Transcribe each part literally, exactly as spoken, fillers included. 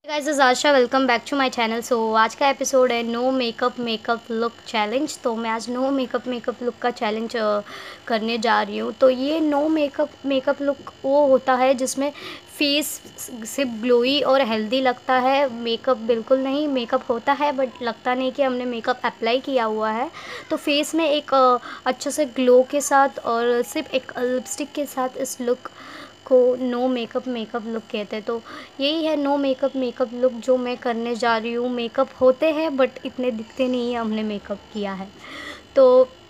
Guys is Asha, welcome back to my channel. So आज का episode है no makeup makeup look challenge. तो मैं आज नो मेकअप मेकअप लुक का चैलेंज करने जा रही हूँ। तो ये नो मेकअप मेकअप लुक वो होता है जिसमें फेस सिर्फ ग्लोई और हेल्दी लगता है, मेकअप बिल्कुल नहीं। मेकअप होता है बट लगता नहीं कि हमने मेकअप अप्लाई किया हुआ है। तो फेस में एक अ, अच्छे से ग्लो के साथ और सिर्फ एक लिपस्टिक के साथ इस लुक को नो मेकअप मेकअप लुक कहते हैं। तो यही है नो मेकअप मेकअप लुक जो मैं करने जा रही हूँ। मेकअप होते हैं बट इतने दिखते नहीं है हमने मेकअप किया है। तो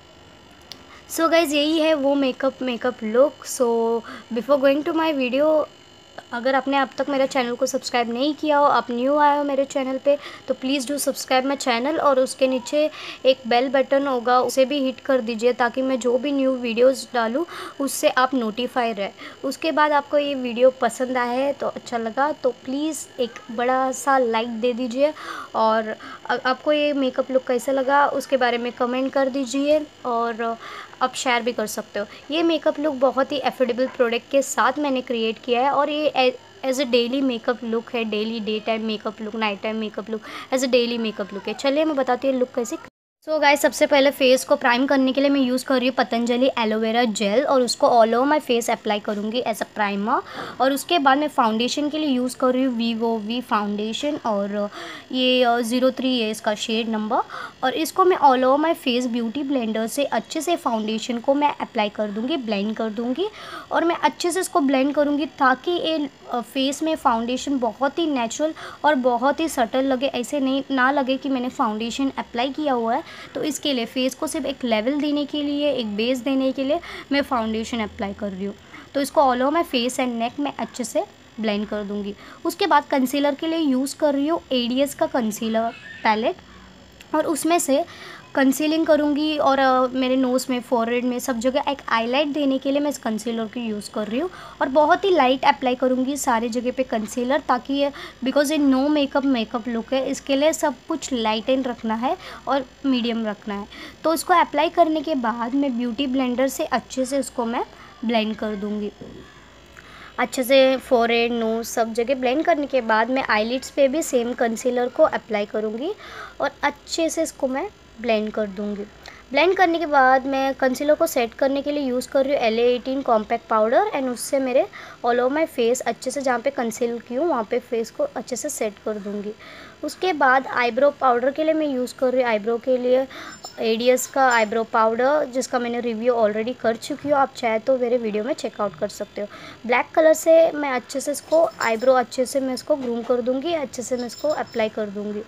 सो गाइज़ यही है वो makeup makeup look. So before going to my video, अगर आपने अब तक मेरे चैनल को सब्सक्राइब नहीं किया हो, आप न्यू आए हो मेरे चैनल पे, तो please do subscribe my channel. और उसके नीचे एक बेल बटन होगा, उसे भी हिट कर दीजिए ताकि मैं जो भी न्यू वीडियोस डालूँ उससे आप नोटिफाई रहे। उसके बाद आपको ये वीडियो पसंद आया है तो अच्छा लगा तो प्लीज़ एक बड़ा सा लाइक दे दीजिए। और आपको ये मेकअप लुक कैसा लगा उसके बारे में कमेंट कर दीजिए और आप शेयर भी कर सकते हो। ये मेकअप लुक बहुत ही एफोर्डेबल प्रोडक्ट के साथ मैंने क्रिएट किया है और ये as a daily makeup look है। Daily day time makeup look, night time makeup look, as a daily makeup look है। चलिए मैं बताती हूँ लुक कैसे। सो गाइस सबसे पहले फेस को प्राइम करने के लिए मैं यूज़ कर रही हूँ पतंजलि एलोवेरा जेल और उसको all over my face apply करूँगी एज अ प्राइमर। और उसके बाद मैं फाउंडेशन के लिए यूज़ कर रही हूँ वीवो वी फाउंडेशन और ये ज़ीरो थ्री है इसका शेड नंबर। और इसको मैं all over my face beauty blender से अच्छे से फाउंडेशन को मैं अप्लाई कर दूँगी, ब्लेंड कर दूँगी। और मैं अच्छे से इसको ब्लेंड करूँगी ताकि ये फेस में फाउंडेशन बहुत ही नेचुरल और बहुत ही सटल लगे, ऐसे नहीं ना लगे कि मैंने फाउंडेशन अप्लाई किया हुआ है। तो इसके लिए फेस को सिर्फ एक लेवल देने के लिए, एक बेस देने के लिए मैं फाउंडेशन अप्लाई कर रही हूँ। तो इसको all over my face and neck में अच्छे से ब्लेंड कर दूँगी। उसके बाद कंसीलर के लिए यूज़ कर रही हूँ एडीएस का कंसीलर पैलेट और उसमें से कंसीलिंग करूँगी। और uh, मेरे नोज़ में, फोरहेड में, सब जगह एक हाईलाइट देने के लिए मैं इस कंसीलर की यूज़ कर रही हूँ। और बहुत ही लाइट अप्लाई करूँगी सारी जगह पे कंसीलर, ताकि ये बिकॉज ये नो मेकअप मेकअप लुक है, इसके लिए सब कुछ लाइट एंड रखना है और मीडियम रखना है। तो इसको अप्लाई करने के बाद मैं ब्यूटी ब्लेंडर से अच्छे से इसको मैं ब्लेंड कर दूँगी। अच्छे से फोरहेड, नोज सब जगह ब्लेंड करने के बाद मैं आईलिड्स पे भी सेम कंसीलर को अप्लाई करूँगी और अच्छे से इसको मैं ब्लेंड कर दूँगी। ब्लेंड करने के बाद मैं कंसीलर को सेट करने के लिए यूज़ कर रही हूँ L A eighteen compact powder and उससे मेरे ऑल ओवर माई फेस अच्छे से, जहाँ पे कंसील की हूँ वहाँ पे फेस को अच्छे से सेट कर दूँगी। उसके बाद आईब्रो पाउडर के लिए मैं यूज़ कर रही हूँ आईब्रो के लिए एडीएस का आईब्रो पाउडर, जिसका मैंने रिव्यू ऑलरेडी कर चुकी हूँ, आप चाहे तो मेरे वीडियो में चेकआउट कर सकते हो। ब्लैक कलर से मैं अच्छे से इसको आईब्रो अच्छे से मैं इसको ग्रूम कर दूँगी, अच्छे से मैं इसको अप्लाई कर दूँगी।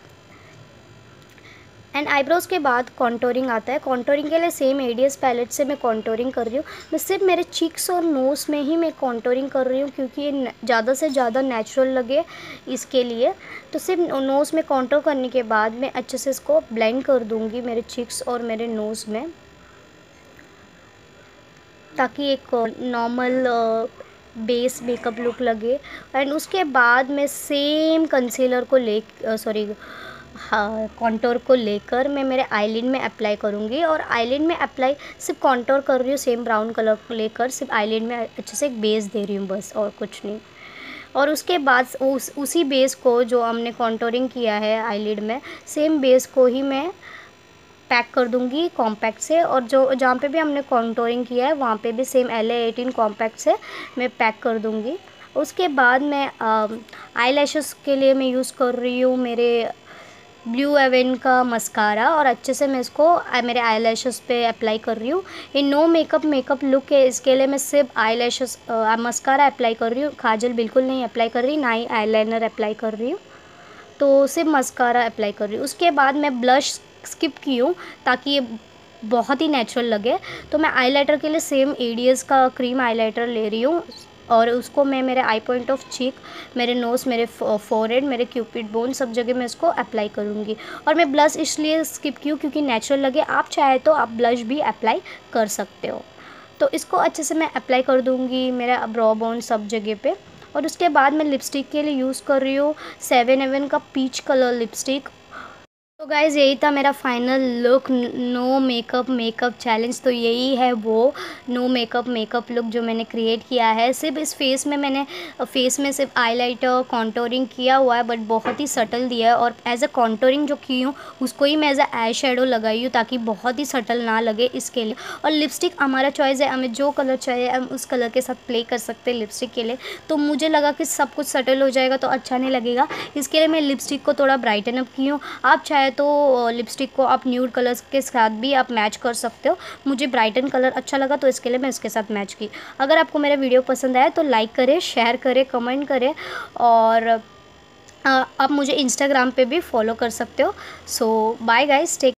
एंड आईब्रोज़ के बाद कॉन्टोरिंग आता है। कॉन्टोरिंग के लिए सेम एडीएस पैलेट से मैं कॉन्टोरिंग कर रही हूँ। मैं सिर्फ मेरे चीक्स और नोज़ में ही मैं कॉन्टोरिंग कर रही हूँ क्योंकि ये ज़्यादा से ज़्यादा नेचुरल लगे इसके लिए। तो सिर्फ नोज़ में कॉन्टोर करने के बाद मैं अच्छे से इसको ब्लेंड कर दूँगी मेरे चीक्स और मेरे नोज़ में, ताकि एक नॉर्मल बेस मेकअप लुक लगे। एंड उसके बाद मैं सेम कंसीलर को ले सॉरी हाँ कॉन्टोर को लेकर मैं मेरे आईलिड में अप्लाई करूँगी। और आईलिड में अप्लाई सिर्फ कॉन्टोर कर रही हूँ, सेम ब्राउन कलर को लेकर सिर्फ आईलिड में अच्छे से एक बेस दे रही हूँ बस, और कुछ नहीं। और उसके बाद उस उसी बेस को जो हमने कॉन्टोरिंग किया है आईलिड में, सेम बेस को ही मैं पैक कर दूंगी कॉम्पैक्ट से। और जो जहाँ पे भी हमने कॉन्टोरिंग किया है वहाँ पे भी same L A eighteen compact से मैं पैक कर दूंगी। उसके बाद मैं आई लैशेस के लिए मैं यूज़ कर रही हूँ मेरे ब्लू एवेन का मस्कारा और अच्छे से मैं इसको मेरे आई लैशेस पे अप्लाई कर रही हूँ। ये नो मेकअप मेकअप लुक है, इसके लिए मैं सिर्फ आई लैशेस मस्कारा अप्लाई कर रही हूँ, काजल बिल्कुल नहीं अप्लाई कर रही, ना ही आईलाइनर अप्लाई कर रही हूँ। तो सिर्फ मस्कारा अप्लाई कर रही हूँ। उसके बाद मैं ब्लश स्किप की हूँ ताकि ये बहुत ही नेचुरल लगे। तो मैं आईलाइटर के लिए सेम एडीएस का क्रीम आईलाइटर ले रही हूँ और उसको मैं मेरे आई पॉइंट ऑफ चीक, मेरे नोज़, मेरे फोरहेड, मेरे क्यूपिड बोन सब जगह मैं इसको अप्लाई करूँगी। और मैं ब्लश इसलिए स्किप की हूँ क्योंकि नेचुरल लगे, आप चाहे तो आप ब्लश भी अप्लाई कर सकते हो। तो इसको अच्छे से मैं अप्लाई कर दूँगी मेरा ब्रो बोन सब जगह पे। और उसके बाद मैं लिपस्टिक के लिए यूज़ कर रही हूँ सेवन एवन का पीच कलर लिपस्टिक। तो गाइज़ यही था मेरा final look no makeup makeup challenge. तो यही है वो नो मेकअप मेकअप लुक जो मैंने क्रिएट किया है। सिर्फ इस फेस में मैंने फेस में सिर्फ आईलाइटर कॉन्टोरिंग किया हुआ है, बट बहुत ही सटल दिया है, और एज अ कॉन्टोरिंग जो की हूँ उसको ही मैं एज अ आई शेडो लगाई हूँ ताकि बहुत ही सटल ना लगे इसके लिए। और लिपस्टिक हमारा चॉइस है, हमें जो कलर चाहिए हम उस कलर के साथ प्ले कर सकते हैं लिपस्टिक के लिए। तो मुझे लगा कि सब कुछ सटल हो जाएगा तो अच्छा नहीं लगेगा, इसके लिए मैं लिपस्टिक को थोड़ा ब्राइटन अप की हूँ। आप चाहे तो लिपस्टिक को आप न्यूड कलर्स के साथ भी आप मैच कर सकते हो। मुझे ब्राइटन कलर अच्छा लगा तो इसके लिए मैं इसके साथ मैच की। अगर आपको मेरा वीडियो पसंद आया तो लाइक करें, शेयर करें, कमेंट करें, और आप मुझे इंस्टाग्राम पे भी फॉलो कर सकते हो। सो बाय गाइस, टेक